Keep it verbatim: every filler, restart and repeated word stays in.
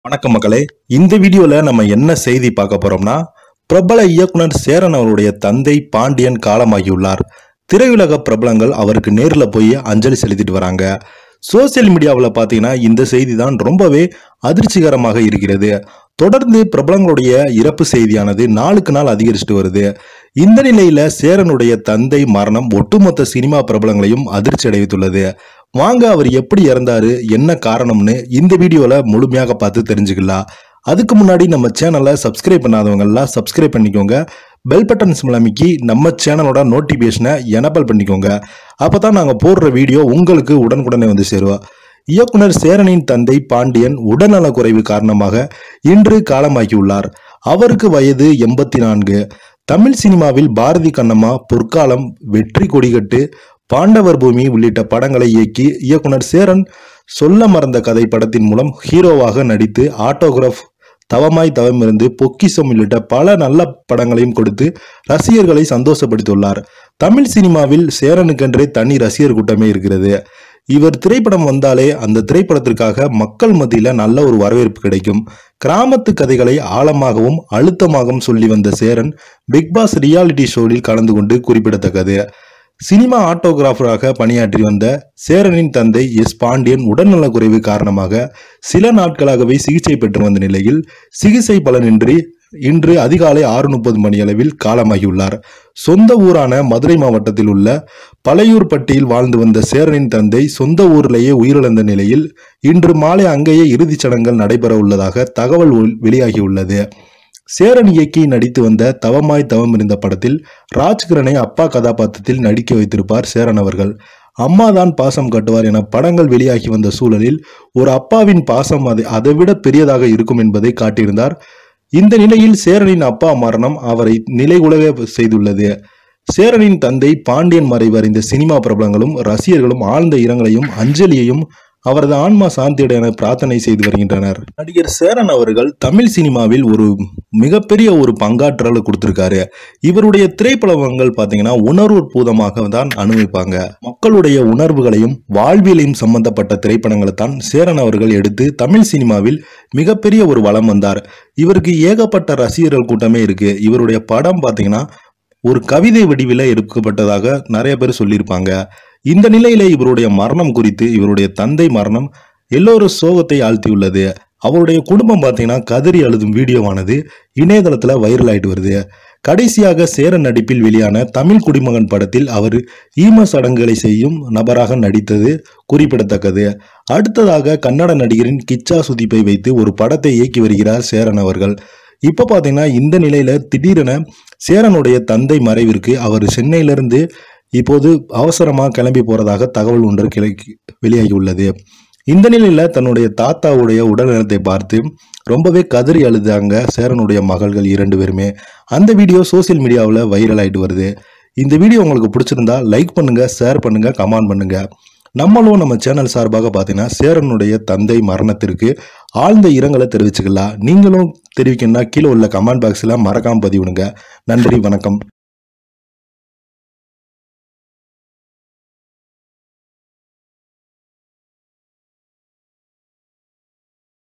வணக்கம் மக்களே, இந்த வீடியோல நம்ம என்ன செய்தி பார்க்க போறோம்னா, பிரபல இயக்குனர் சேரன் அவருடைய தந்தை பாண்டியன் காலமாகியுள்ளார். திரையுலக பிரபலங்கள் அவருக்கு நேரில் போய் அஞ்சலி செலுத்திட்டு வராங்க. சோசியல் மீடியாவில் பார்த்தீங்கன்னா இந்த செய்தி தான் ரொம்பவே அதிர்ச்சிகரமாக இருக்கிறது. தொடர்ந்து பிரபலங்களுடைய இறப்பு செய்தியானது நாளுக்கு நாள் அதிகரிச்சுட்டு வருது. இந்த நிலையில சேரனுடைய தந்தை மரணம் ஒட்டுமொத்த சினிமா பிரபலங்களையும் அதிர்ச்சி அடைவித்துள்ளது. வாங்க அவர் எப்படி இறந்தாரு, என்ன காரணம்னு இந்த வீடியோல முழுமையாக பார்த்து தெரிஞ்சுக்கலாம். அதுக்கு முன்னாடி நம்ம சேனலை சப்ஸ்கிரைப் பண்ணாதவங்க எல்லாம் சப்ஸ்கிரைப் பண்ணிக்கோங்க. பெல் பட்டன் சிம்பிள் அமைக்கி நம்ம சேனலோட நோட்டிபிகேஷனை எனேபிள் பண்ணிக்கோங்க. அப்பதான் நாங்க போடுற வீடியோ உங்களுக்கு உடனுக்குடனே வந்து சேருவோம். இயக்குனர் சேரனின் தந்தை பாண்டியன் உடல்நலக் குறைவு காரணமாக இன்று காலமாகியுள்ளார். அவருக்கு வயது எண்பத்தி நான்கு. தமிழ் சினிமாவில் பாரதி கண்ணம்மா, பொற்காலம், வெற்றி கொடிகட்டு, பாண்டவர் பூமி உள்ளிட்ட படங்களை இயக்கி இயக்குனர் சேரன் சொல்ல மறந்த கதை படத்தின் மூலம் ஹீரோவாக நடித்து ஆட்டோகிராஃப், தவமாய் தவமிருந்து, பொக்கிஷம் உள்ளிட்ட பல நல்ல படங்களையும் கொடுத்து ரசிகர்களை சந்தோஷப்படுத்தியுள்ளார். தமிழ் சினிமாவில் சேரனுக்கென்றே தனி ரசிகர் கூட்டமே இருக்கிறது. இவர் திரைப்படம் வந்தாலே அந்த திரைப்படத்திற்காக மக்கள் மத்தியில நல்ல ஒரு வரவேற்பு கிடைக்கும். கிராமத்து கதைகளை ஆழமாகவும் அழுத்தமாகவும் சொல்லி வந்த சேரன் பிக்பாஸ் ரியாலிட்டி ஷோவில் கலந்து கொண்டு குறிப்பிடத்தக்கது. சினிமா ஆட்டோகிராஃபராக பணியாற்றி வந்த சேரனின் தந்தை எஸ் பாண்டியன் உடல்நலக் குறைவு காரணமாக சில நாட்களாகவே சிகிச்சை பெற்று வந்த நிலையில் சிகிச்சை பலனின்றி இன்று அதிகாலை ஆறு முப்பது மணி அளவில் காலமாகியுள்ளார். சொந்த ஊரான மதுரை மாவட்டத்தில் உள்ள பழையூர்பட்டியில் வாழ்ந்து வந்த சேரனின் தந்தை சொந்த ஊரிலேயே உயிரிழந்த நிலையில் இன்று மாலை அங்கேயே இறுதிச் சடங்குகள் நடைபெற உள்ளதாக தகவல் வெளியாகியுள்ளது. சேரன் இயக்கி நடித்து வந்த தவமாய் தவம் இருந்த படத்தில் ராஜ்கிரனை அப்பா கதாபாத்திரத்தில் நடிக்க வைத்திருப்பார் சேரன் அவர்கள். அம்மாதான் பாசம் காட்டுவார் என படங்கள் வெளியாகி வந்த சூழலில் ஒரு அப்பாவின் பாசம் அது அதைவிட பெரியதாக இருக்கும் என்பதை காட்டியிருந்தார். இந்த நிலையில் சேரனின் அப்பா மரணம் அவரை நிலைகுலக செய்துள்ளது. சேரனின் தந்தை பாண்டியன் மறைவு அறிந்த சினிமா பிரபலங்களும் ரசிகர்களும் ஆழ்ந்த இரங்கலையும் அஞ்சலியையும் அவரது ஆன்மா சாந்தியடைய என பிரார்த்தனை செய்து வருகின்றனர். நடிகர் சேரன் அவர்கள் தமிழ் சினிமாவில் ஒரு மிகப்பெரிய ஒரு பங்காற்றலை கொடுத்திருக்காரு. இவருடைய திரைப்படங்கள் பார்த்தீங்கன்னா உணர்வு பூதமாக தான் அனுபவிப்பாங்க. மக்களுடைய உணர்வுகளையும் வாழ்வியலையும் சம்பந்தப்பட்ட திரைப்படங்களை தான் சேரன் அவர்கள் எடுத்து தமிழ் சினிமாவில் மிகப்பெரிய ஒரு வளம் வந்தார். இவருக்கு ஏகப்பட்ட ரசிகர்கள் கூட்டமே இருக்கு. இவருடைய படம் பார்த்தீங்கன்னா ஒரு கவிதை வடிவில் எடுக்கப்பட்டதாக நிறைய பேர் சொல்லியிருப்பாங்க. இந்த நிலையில இவருடைய மரணம் குறித்து இவருடைய தந்தை மரணம் எல்லோரும் சோகத்தை ஆழ்த்தியுள்ளது. அவருடைய குடும்பம் பார்த்தீங்கன்னா கதறி அழுதும் வீடியோவானது இணையதளத்துல வைரல் ஆயிட்டு வருது. கடைசியாக சேரன் நடிப்பில் வெளியான தமிழ் குடிமகன் படத்தில் அவர் ஈம சடங்குகளை செய்யும் நபராக நடித்தது குறிப்பிடத்தக்கது. அடுத்ததாக கன்னட நடிகரின் கிச்சா சுதிப்பை வைத்து ஒரு படத்தை இயக்கி வருகிறார் சேரன் அவர்கள். இப்ப பாத்தீங்கன்னா இந்த நிலையில திடீரென சேரனுடைய தந்தை மறைவிற்கு அவர் சென்னையிலிருந்து இப்போது அவசரமா கிளம்பி போறதாக தகவல் ஒன்று கிளக்கி வெளியாகி உள்ளது. இந்த நிலையில தன்னுடைய தாத்தாவுடைய உடல்நலத்தை பார்த்து ரொம்பவே கதறி அழுதாங்க சேரனுடைய மகள்கள் இரண்டு பேருமே. அந்த வீடியோ சோசியல் மீடியாவில் வைரல் ஆயிட்டு வருது. இந்த வீடியோ உங்களுக்கு பிடிச்சிருந்தா லைக் பண்ணுங்க, ஷேர் பண்ணுங்க, கமெண்ட் பண்ணுங்க. நம்மளும் நம்ம சேனல் சார்பாக பார்த்தீங்கன்னா சேரனுடைய தந்தை மரணத்திற்கு ஆழ்ந்த இரங்கலை தெரிவிச்சுக்கலாம். நீங்களும் தெரிவிக்கணும்னா கீழே உள்ள கமெண்ட் பாக்ஸில் மறக்காம பதிவிடுங்க. நன்றி, வணக்கம்.